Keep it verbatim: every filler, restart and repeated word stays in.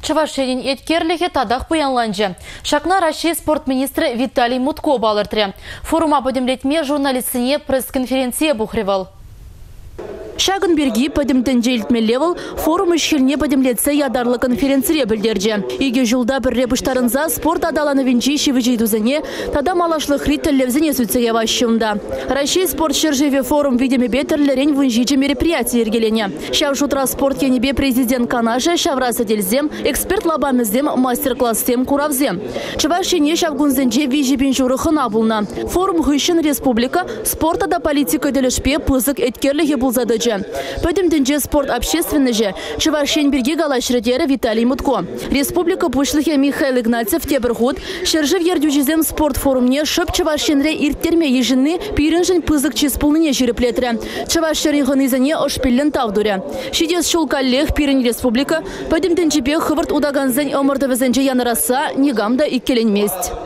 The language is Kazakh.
Чувашиянин еткерліге тадақ бұянланжы. Шақна Россия спорт министрі Виталий Мутко балыртыры. Форума подемлетме журналистіне пресс-конференция бұқривал. Шагын берги подемтен желтмелевел форум үшхеліне подемлетсе ядарлы конференция білдерже. Иге жылда бір репыштарынза спорт адаланы венчи шевежейдузене тада малашлық риттеллевзене сүтсеге ващымда. Россия спорт шержеве форум видеме бетерлерен вынжиче мероприятие ергелене. Шав шутра спорт енебе президент Канажа шаврасы дельзем, эксперт лабамездем мастер-класстем куравзем. Чувашине шавгунзенже вижебен журыхына булна. Форум хыщен республика спорта да политика делешпе пызык эткерліге булзады. Пөдімдінже спорт общественныже Чувашин берге галашредері Виталий Мутко. Республика пушлыхе Михаил Игнатьев тебірхуд шержив ердюжизем спорт форумне шып Чувашинре ирттерме ежінны пирінжін пызык чиспулныне жиреплетірі. Чувашин ғынызыне ошпиллен тавдуря. Шидес шулкаллех пирін республика пөдімдінжебе хывырт удаганзен омырдывызенже яныраса негамда иккеленмест.